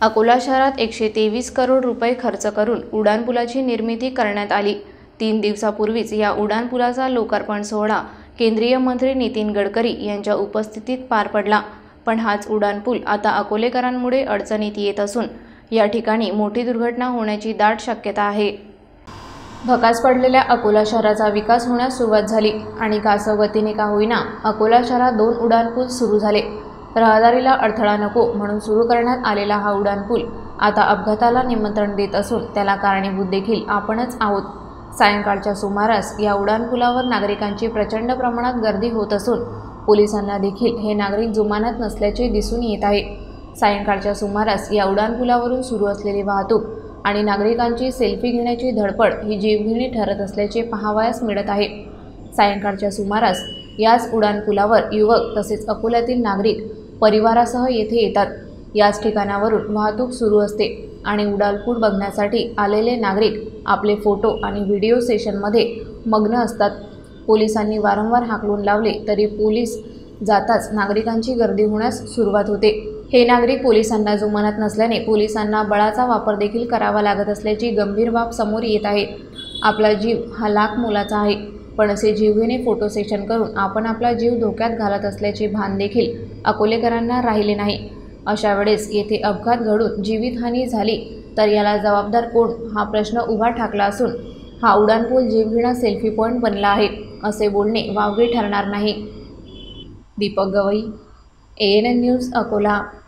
अकोला शहरात 123 करोड रुपये खर्च करून उड्डाणपुलाची निर्मिती करण्यात आली। 3 दिवसापूर्वीच या उड्डाणपुलाचा लोकार्पण सोहळा केंद्रीय मंत्री नितीन गडकरी यांच्या उपस्थितीत पार पडला। पण हाच उड्डाणपूल आता अकोलेकरांमुळे अडचणीत येत असून या ठिकाणी मोठी दुर्घटना होण्याची दाट शक्यता आहे। भकास पडलेल्या अकोला शहराचा विकास होण्यास सुरुवात झाली आणि कासवगतीने का होईना अकोला शहरात 2 उड्डाणपूल सुरू झाले। रहदारीला अडथळा नको म्हणून सुरू करण्यात आलेला हा उड्डाणपूल आता अपघाताला निमंत्रण देत असून त्याला कारणीभूत देखील आपणच आहोत। सायंकाळच्या सुमारास या उड्डाणपुलावर नागरिकांची प्रचंड प्रमाणात गर्दी होत असून पोलिसांना देखील हे नागरिक जुमानत नसल्याचे दिसून येत आहे। सायंकाळच्या सुमारास या उड्डाणपुलावरून सुरू असलेली वाहतूक आणि नागरिकांची सेल्फी घेण्याची धडपड ही जीवघेणी ठरत असल्याचे पाहावयास मिळत आहे। सायंकाळच्या सुमारास याच उड्डाणपुलावर युवक तसेच अकोल्यातील नागरिक परिवारासह येथे येतात। याच ठिकाणावरून वाहतूक सुरू असते आणि उड्डाणपूल बघण्यासाठी आलेले नागरिक आपले फोटो आणि व्हिडिओ सेशनमध्ये मग्न असतात। पोलिसांनी वारंवार हाकलून लावले तरी पोलीस जाताच नागरिकांची गर्दी होण्यास सुरुवात होते। हे नागरिक पोलिसांना जुमानत नसल्याने पोलिसांना बळाचा वापर देखील करावा लागत असल्याची गंभीर बाब समोर येत आहे। आपला जीव हा लाख मोलाचा आहे, पण असे जीवघेणे फोटो सेशन करून आपण आपला जीव धोक्यात घालत असल्याचे भान देखील अकोलेकरांना राहिले नाही। अशा वेळेस येथे अपघात घडून जीवितहानी झाली तर याला जबाबदार कोण हा प्रश्न उभा ठाकला असून हा उड्डाणपूल जीवघेणा सेल्फी पॉईंट बनला आहे असे बोलणे वावगे ठरणार नाही। Deepak Gawai, ANN news, Akola.